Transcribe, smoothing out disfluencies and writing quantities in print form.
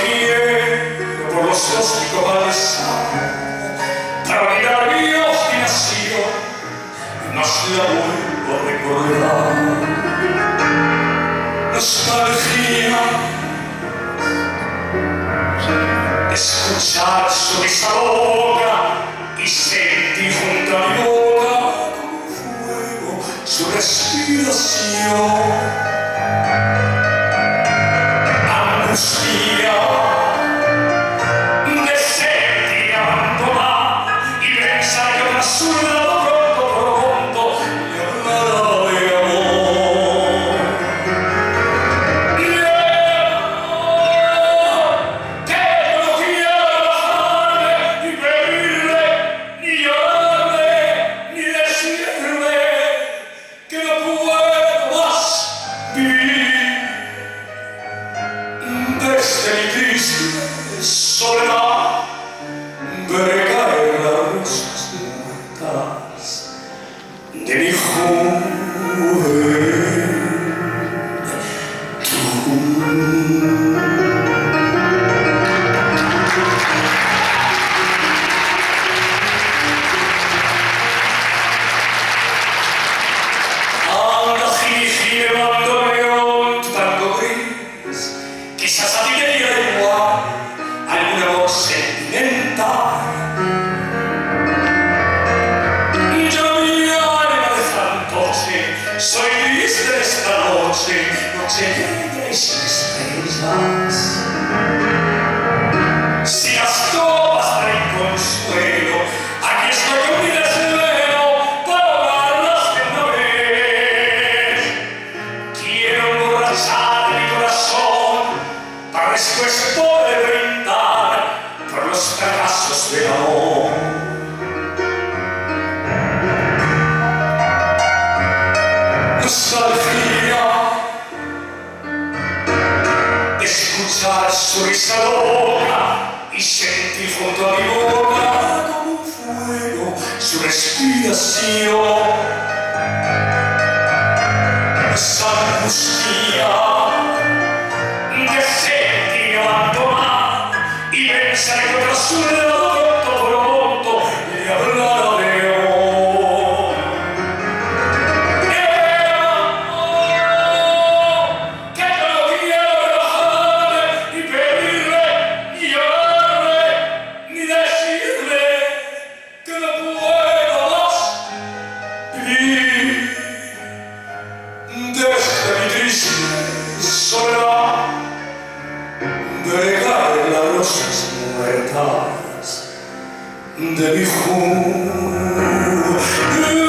quiero por los cósmicos balsas para olvidar a Dios que nació y no se la vuelvo a recordar. Nostalgia, escuchar su risa loca y sentir junto a mi boca como fuego su respiración. Angustia de sentir abandonar y pensar que a su lado pronto le hablará de amor. Y yo, que no quiero bajarme ni pedirle, ni llorarle, ni decirle que no puedo más vivir. Desde mi triste soledad veré caer las rosas muertas de mi juventud. Anda, jiji, bandoneón, tu tango gris, quizás a ti te diga igual alguna voz sentimental. Yo mi alma de fantoche, soy gris de esta noche, noche negra y sin estrellas. Si las copas traen consuelo, aquí estoy con mi desvelo para ahogarlas de una vez. Quiero emborrachar mi corazón para después poder brindar por los fracasos del amor. Nostalgia, escuchar su risa loca y sentir junto a mi boca como un fuego su respiración. Esa angustia de sentir abandonar y pensar que otro a su lado pronto le hablará de amor. Que yo no quiero bajarme ni pedirle, ni llorarle, ni decirle que no puedo más vivir. Desde mi triste soledad veré caer las rosas muertas de mi juventud.